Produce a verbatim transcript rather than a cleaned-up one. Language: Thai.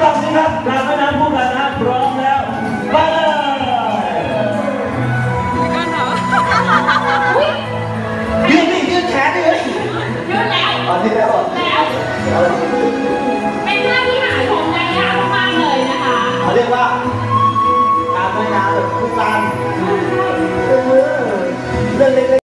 ลับสิครับกลับแม่น้ำคู่กันนะพร้อมแล้วไปเลยยืนดิยืนแขนดิเฮ้ยยืนแล้วอ๋อยืนแล้วแล้วเป็นท่าที่หาชมได้ยากมากเลยนะคะเขาเรียกว่าการแม่น้ำแบบคู่กันเรื่องเล็ก